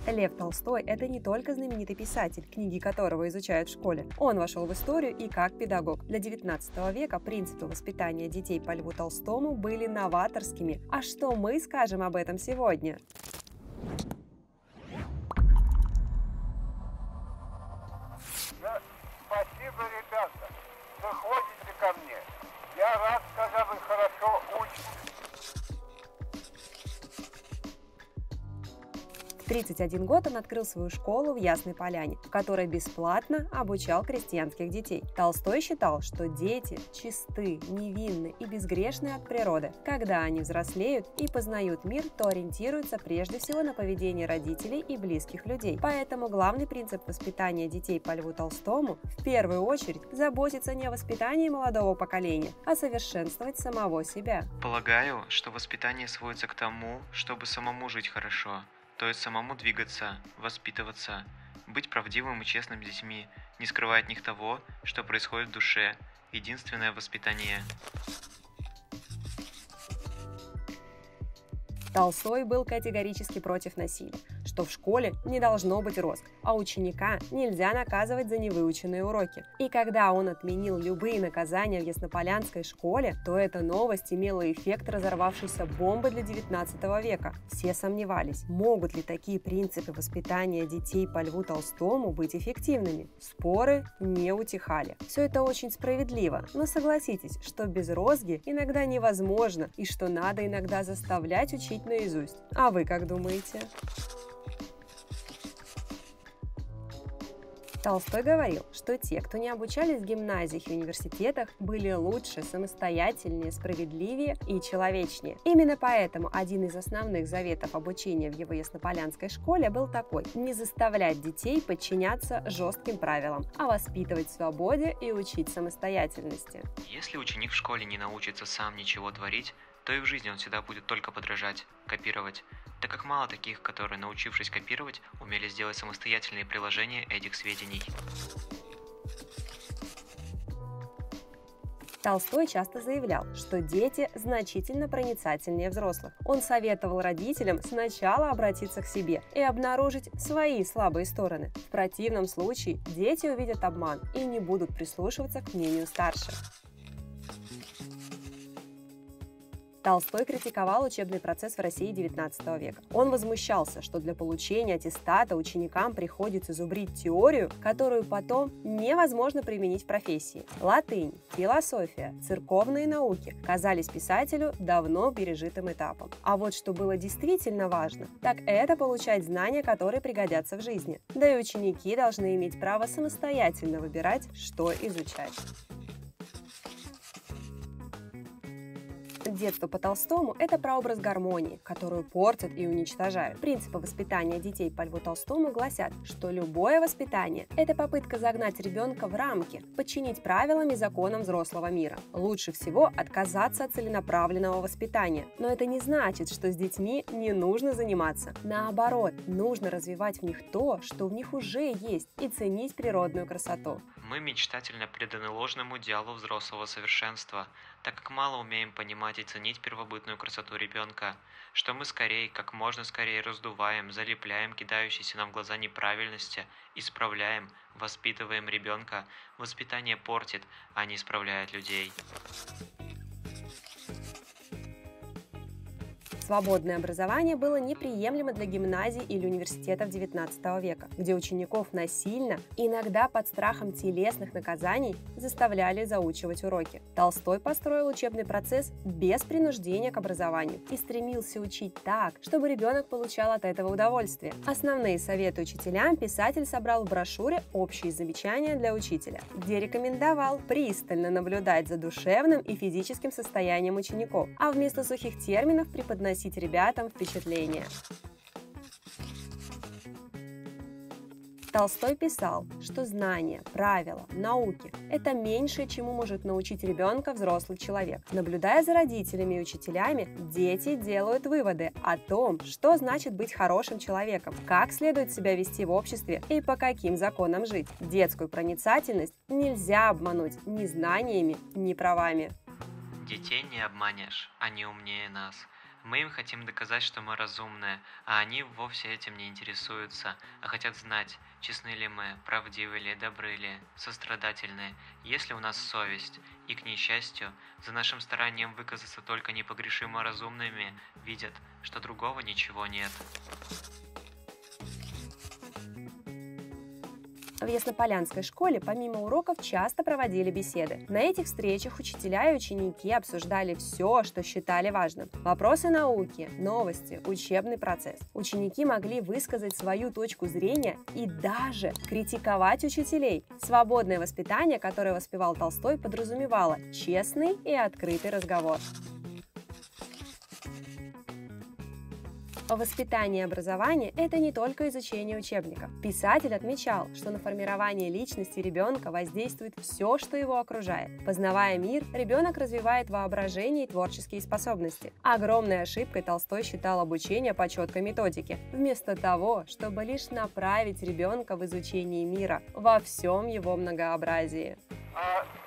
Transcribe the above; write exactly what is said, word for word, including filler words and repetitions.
Лев Толстой – это не только знаменитый писатель, книги которого изучают в школе. Он вошел в историю и как педагог. Для девятнадцатого века принципы воспитания детей по Льву Толстому были новаторскими. А что мы скажем об этом сегодня? Спасибо, ребята, вы ходите ко мне. Я рад, когда вы хорошо учитесь. В тридцать один год он открыл свою школу в Ясной Поляне, в которой бесплатно обучал крестьянских детей. Толстой считал, что дети чисты, невинны и безгрешны от природы. Когда они взрослеют и познают мир, то ориентируются прежде всего на поведение родителей и близких людей. Поэтому главный принцип воспитания детей по Льву Толстому в первую очередь заботиться не о воспитании молодого поколения, а совершенствовать самого себя. Полагаю, что воспитание сводится к тому, чтобы самому жить хорошо. То есть самому двигаться, воспитываться, быть правдивым и честным с детьми, не скрывая от них того, что происходит в душе. Единственное воспитание. Толстой был категорически против насилия, что в школе не должно быть розг, а ученика нельзя наказывать за невыученные уроки. И когда он отменил любые наказания в Яснополянской школе, то эта новость имела эффект разорвавшейся бомбы для девятнадцатого века. Все сомневались, могут ли такие принципы воспитания детей по Льву Толстому быть эффективными. Споры не утихали. Все это очень справедливо, но согласитесь, что без розги иногда невозможно и что надо иногда заставлять учить наизусть. А вы как думаете? Толстой говорил, что те, кто не обучались в гимназиях и университетах, были лучше, самостоятельнее, справедливее и человечнее. Именно поэтому один из основных заветов обучения в его Яснополянской школе был такой: не заставлять детей подчиняться жестким правилам, а воспитывать в свободе и учить самостоятельности. Если ученик в школе не научится сам ничего творить, то и в жизни он всегда будет только подражать, копировать, так как мало таких, которые, научившись копировать, умели сделать самостоятельные приложения этих сведений. Толстой часто заявлял, что дети значительно проницательнее взрослых. Он советовал родителям сначала обратиться к себе и обнаружить свои слабые стороны. В противном случае дети увидят обман и не будут прислушиваться к мнению старших. Толстой критиковал учебный процесс в России девятнадцатого века. Он возмущался, что для получения аттестата ученикам приходится зубрить теорию, которую потом невозможно применить в профессии. Латынь, философия, церковные науки казались писателю давно пережитым этапом. А вот что было действительно важно, так это получать знания, которые пригодятся в жизни. Да и ученики должны иметь право самостоятельно выбирать, что изучать. Детство по Толстому – это прообраз гармонии, которую портят и уничтожают. Принципы воспитания детей по Льву Толстому гласят, что любое воспитание – это попытка загнать ребенка в рамки, подчинить правилам и законам взрослого мира. Лучше всего отказаться от целенаправленного воспитания. Но это не значит, что с детьми не нужно заниматься. Наоборот, нужно развивать в них то, что в них уже есть, и ценить природную красоту. Мы мечтательно преданы ложному идеалу взрослого совершенства, так как мало умеем понимать и ценить первобытную красоту ребенка, что мы скорее, как можно скорее раздуваем, залепляем кидающиеся нам в глаза неправильности, исправляем, воспитываем ребенка. Воспитание портит, а не исправляет людей. Свободное образование было неприемлемо для гимназий или университетов девятнадцатого века, где учеников насильно, иногда под страхом телесных наказаний, заставляли заучивать уроки. Толстой построил учебный процесс без принуждения к образованию и стремился учить так, чтобы ребенок получал от этого удовольствие. Основные советы учителям писатель собрал в брошюре «Общие замечания для учителя», где рекомендовал пристально наблюдать за душевным и физическим состоянием учеников, а вместо сухих терминов преподносить ребятам впечатления. Толстой писал, что знания, правила, науки – это меньшее, чему может научить ребенка взрослый человек. Наблюдая за родителями и учителями, дети делают выводы о том, что значит быть хорошим человеком, как следует себя вести в обществе и по каким законам жить. Детскую проницательность нельзя обмануть ни знаниями, ни правами. Детей не обманешь, они умнее нас. Мы им хотим доказать, что мы разумные, а они вовсе этим не интересуются, а хотят знать, честны ли мы, правдивы ли, добры ли, сострадательны, есть ли у нас совесть. И, к несчастью, за нашим старанием выказаться только непогрешимо разумными, видят, что другого ничего нет. В Яснополянской школе помимо уроков часто проводили беседы. На этих встречах учителя и ученики обсуждали все, что считали важным. Вопросы науки, новости, учебный процесс. Ученики могли высказать свою точку зрения и даже критиковать учителей. Свободное воспитание, которое воспевал Толстой, подразумевало честный и открытый разговор. Воспитание и образование – это не только изучение учебников. Писатель отмечал, что на формирование личности ребенка воздействует все, что его окружает. Познавая мир, ребенок развивает воображение и творческие способности. Огромной ошибкой Толстой считал обучение по четкой методике, вместо того, чтобы лишь направить ребенка в изучение мира во всем его многообразии. А